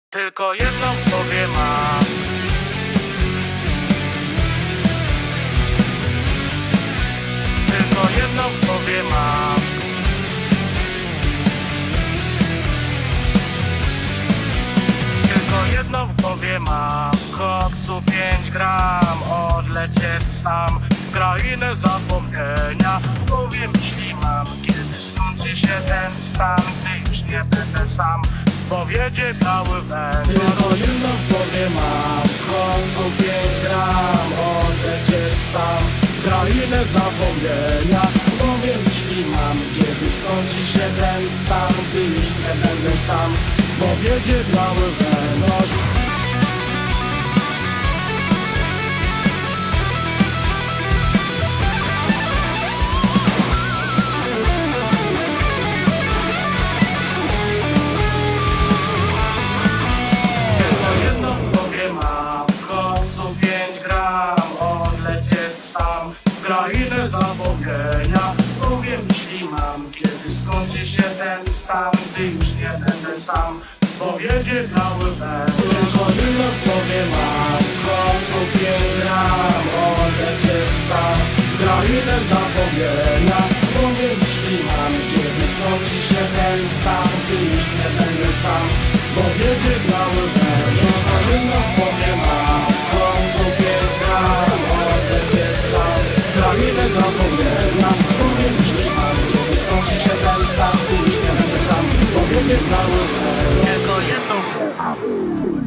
Tylko jedną w głowie mam. Tylko jedną w głowie mam. Tylko jedną w głowie mam. Koksu 5 gram, odlecieć sam w krainę zapomnienia. W głowie myśli mam, kiedy skończy się ten stan, gdy już nie będę sam. Powiedzie cały węgiel. Tylko jedno w głowie mam, koksu 5 gram, odlecieć sam w krainę zapomnienia. W głowie myśli mam, kiedy skończy się ten stan, gdy już nie będę sam. Powiedzie cały węgiel. Krainę zapomnienia. W głowie myśli mam, kiedy skończy się ten stan, gdy już nie będę sam. Powiedzie cały węgiel. Tylko jedno w głowie mam, koksu 5 gram, odlecieć sam w krainę zapomnienia. W głowie myśli mam, kiedy skończy się ten stan, gdy już nie będę sam. Powiedzie cały węgiel. Tylko jedno w głowie mam, koksu 5 gram, odlecieć sam w krainę zapomnienia. W głowie myśli mam, kiedy skończy się ten stan, gdy już nie będę sam. Powiedzie cały węgiel. Tylko jedną